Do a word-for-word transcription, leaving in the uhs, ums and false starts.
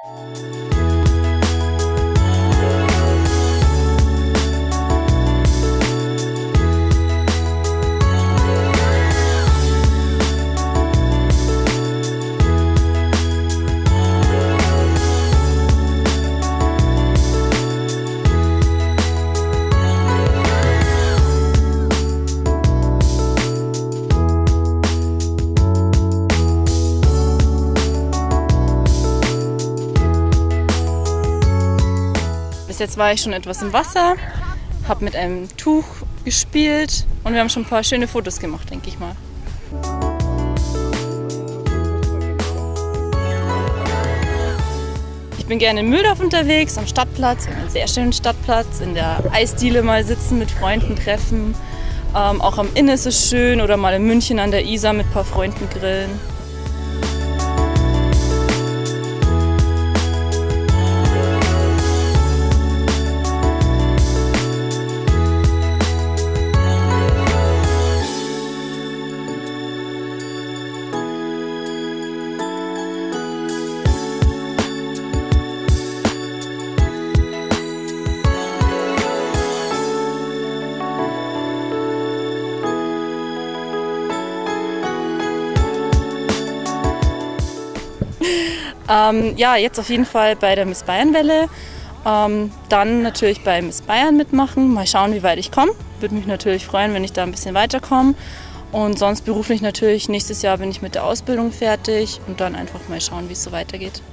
Bis jetzt war ich schon etwas im Wasser, habe mit einem Tuch gespielt und wir haben schon ein paar schöne Fotos gemacht, denke ich mal. Ich bin gerne in Mühldorf unterwegs, am Stadtplatz, einen sehr schönen Stadtplatz, in der Eisdiele mal sitzen, mit Freunden treffen. Ähm, auch am Inn ist es schön oder mal in München an der Isar mit ein paar Freunden grillen. Ähm, ja, jetzt auf jeden Fall bei der Miss Bayern-Welle. Ähm, dann natürlich bei Miss Bayern mitmachen. Mal schauen, wie weit ich komme. Würde mich natürlich freuen, wenn ich da ein bisschen weiterkomme. Und sonst beruflich natürlich, nächstes Jahr bin ich mit der Ausbildung fertig und dann einfach mal schauen, wie es so weitergeht.